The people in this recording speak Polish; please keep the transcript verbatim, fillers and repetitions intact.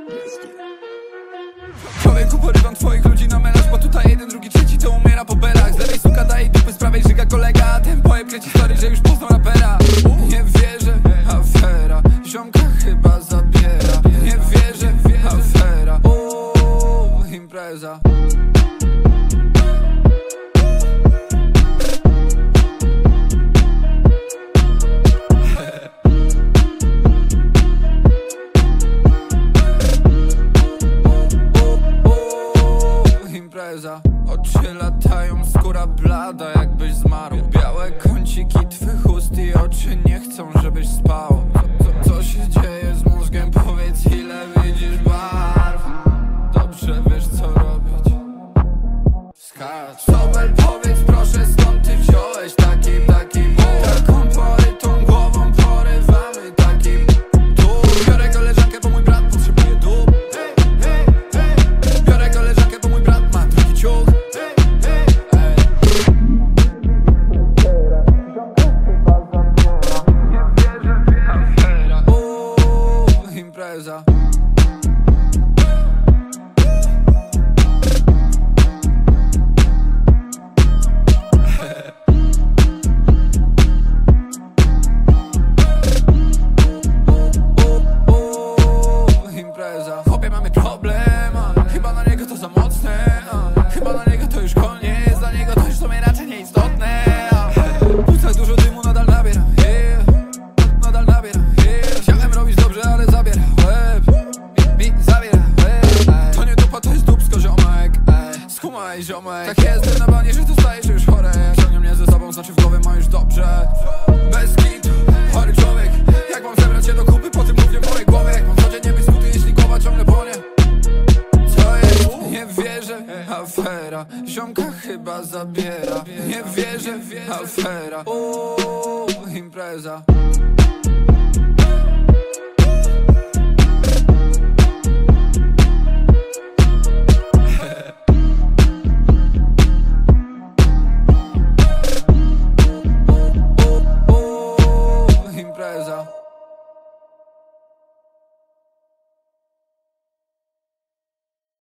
Człowieku, porywam twoich ludzi na melanż, bo tutaj jeden, drugi, trzeci to umiera po belach. Z lewej suka daje dupy, z prawej żyga kolega. Ten pojeb kręci story, że już poznał rapera. Nie wierzę, afera, ziomka chyba zabiera. Nie wierzę, afera, uuu, impreza. Oczy latają, skóra blada, jakbyś zmarł. Białe kąciki twych ust i oczy nie chcą, żebyś spał. Co, co, co się dzieje z mózgiem? Powiedz, ile widzisz barw. Dobrze wiesz, co robić. Skacz. Sobel, powiedz proszę, skąd ty wziąłeś taki, taki mój? Taką porytą głową porywamy takim tu. Biorę koleżankę, bo mój brat potrzebuje dup. Biorę koleżankę, bo mój brat ma drugi ciuch. Impreza. Impreza. Chłopie, mamy problem, a chyba na niego to za mocne, a chyba na niego to już koniec, dla niego to już w sumie raczej nieistotne. Puszczaj dużo dymu, nadal nabiera, yeah. Nadal nabiera, yeah. Chciałem robić dobrze, ale zabiera łeb, mi, mi zabiera łeb. To nie dupa, to jest dupsko, ziomek. Skumaj, ziomek. Tak jest na banie, że to staje się już chore. Ciągnie mnie ze sobą, znaczy w głowie ma już dobrze. Bez kitu, chory człowiek. Jak mam zebrać się do kupy, po tym mówię w mojej głowie. Jak mam codziennie być skuty, jeśli głowa ciągle płonie. Co jest? Nie wierzę, afera, ziomka chyba zabiera. Nie wierzę, afera, uuu, impreza.